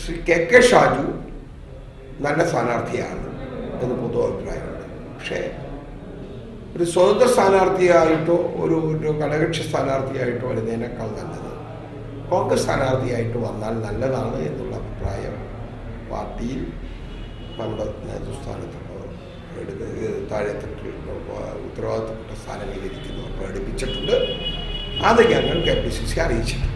Shri K Shaju നല്ല സ്ഥാനാർത്ഥിയാണ് എന്ന് പൊതു അഭിപ്രായമുണ്ട്. പക്ഷേ ഒരു സ്വതന്ത്ര സ്ഥാനാർത്ഥിയായിട്ടോ ഒരു ഘടകകക്ഷി സ്ഥാനാർത്ഥിയായിട്ടോ വരുന്നതിനേക്കാൾ നല്ലത് കോൺഗ്രസ് സ്ഥാനാർത്ഥിയായിട്ട് വന്നാൽ നല്ലതാണ് എന്നുള്ള അഭിപ്രായം പാർട്ടിയിൽ നമ്മുടെ നേതൃസ്ഥാനത്തുള്ളവർ താഴെത്തട്ടിൽ ഉത്തരവാദിത്തപ്പെട്ട സ്ഥാനങ്ങളിലിരിക്കുന്നവർ പ്രകടിപ്പിച്ചിട്ടുണ്ട്. അത് ഞങ്ങൾ KPCC അറിയിച്ചിട്ടുണ്ട്.